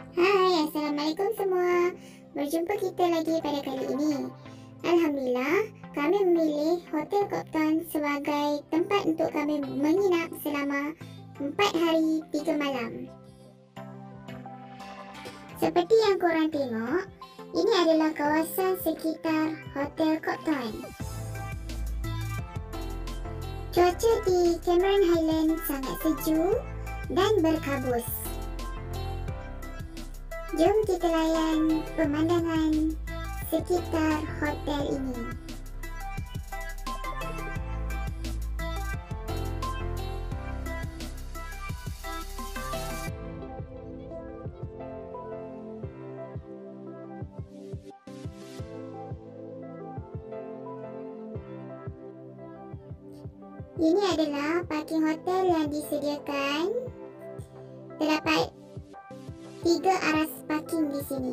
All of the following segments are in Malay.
Hai, Assalamualaikum semua. Berjumpa kita lagi pada kali ini. Alhamdulillah, kami memilih Hotel Copthorne sebagai tempat untuk kami menginap selama 4 hari 3 malam. Seperti yang korang tengok, ini adalah kawasan sekitar Hotel Copthorne. Cuaca di Cameron Highlands sangat sejuk dan berkabus. Jom kita layan pemandangan sekitar hotel ini. Ini adalah parking hotel yang disediakan. Terdapat 3 aras parking di sini.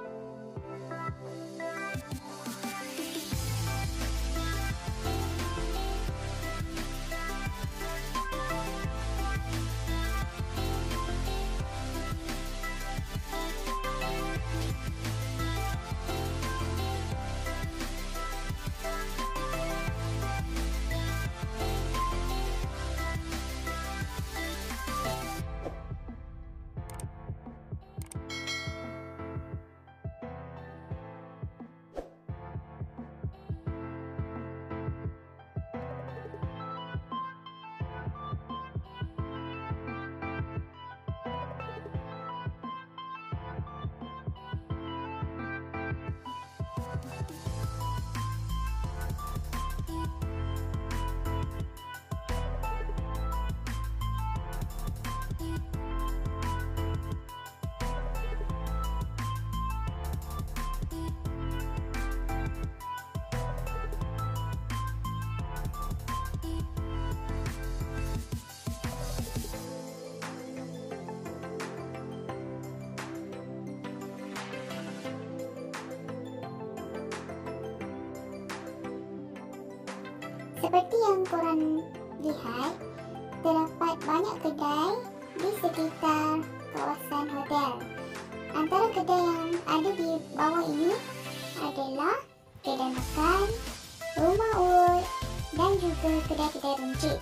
Seperti yang korang lihat, terdapat banyak kedai di sekitar kawasan hotel. Antara kedai yang ada di bawah ini adalah kedai makan, rumah urut dan juga kedai-kedai runcit.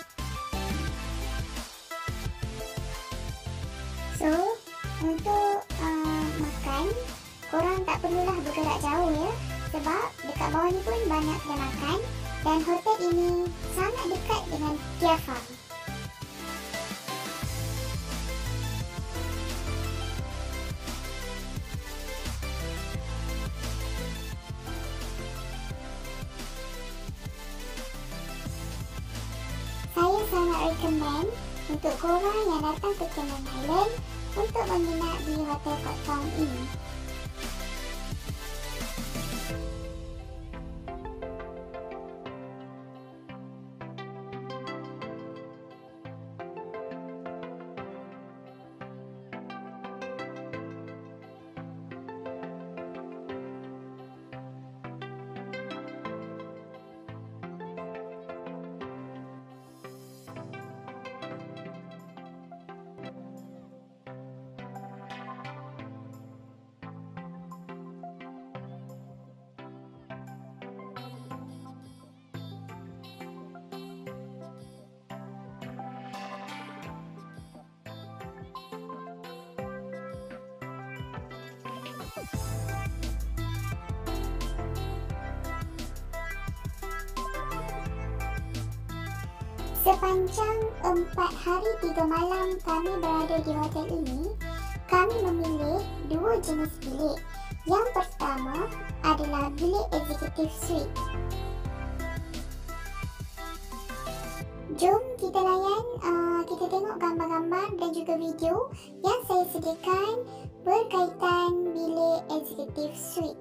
So, untuk makan, korang tak perlulah bergerak jauh ya, sebab dekat bawah ni pun banyak kedai makan. Dan hotel ini sangat dekat dengan Kea Farm. Saya sangat recommend untuk korang yang datang ke Cameron Highlands untuk menginap di Hotel Copthorne ini. Sepanjang 4 hari 3 malam kami berada di hotel ini, kami memilih 2 jenis bilik. Yang pertama adalah bilik executive suite. Jom kita layan, kita tengok gambar-gambar dan juga video yang saya sediakan berkaitan bilik executive suite.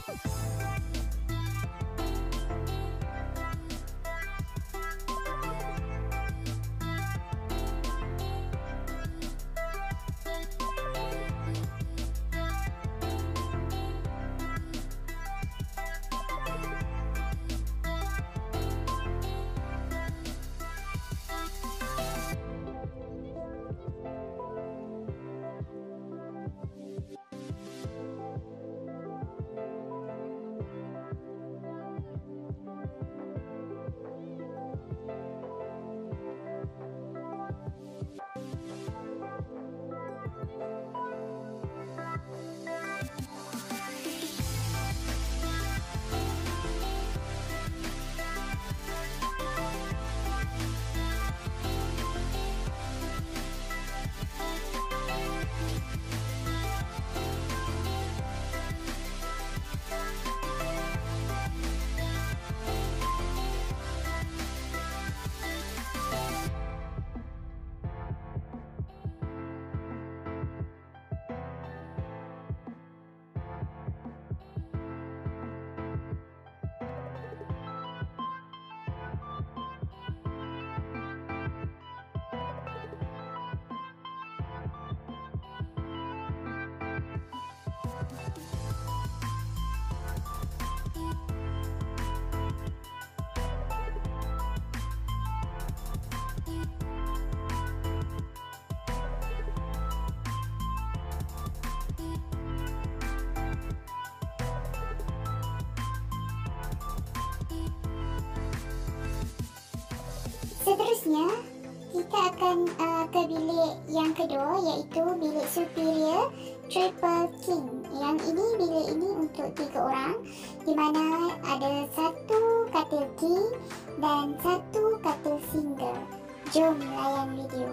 Seterusnya, kita akan ke bilik yang kedua, iaitu bilik superior triple king. Yang ini, bilik ini untuk 3 orang, di mana ada 1 katil king dan 1 katil single. Jom layan video.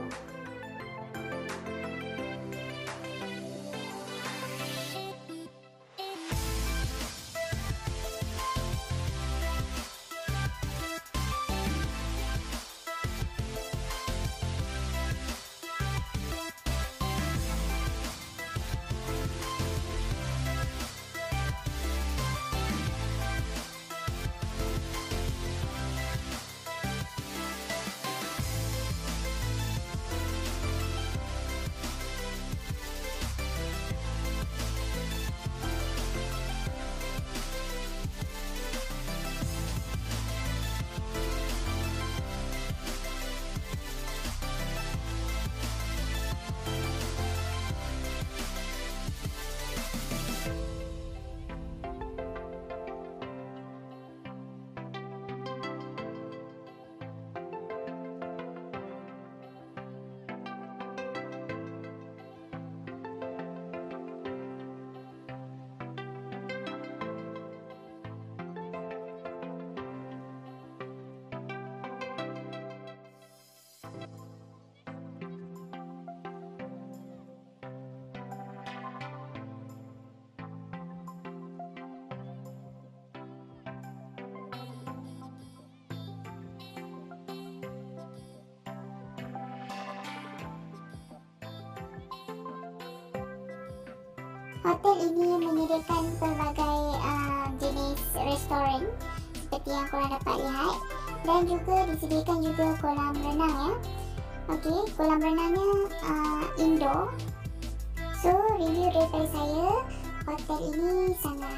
Hotel ini menyediakan pelbagai jenis restoran seperti yang korang dapat lihat, dan juga disediakan juga kolam renang ya. Okey, kolam renangnya indoor. So, review daripada saya, hotel ini sangat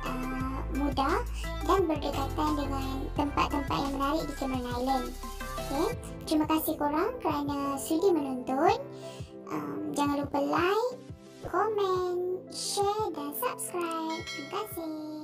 mudah dan berdekatan dengan tempat-tempat yang menarik di Cameron Highlands. Okay. Terima kasih korang kerana sudi menonton. Jangan lupa like, komen, share dan subscribe. Terima kasih.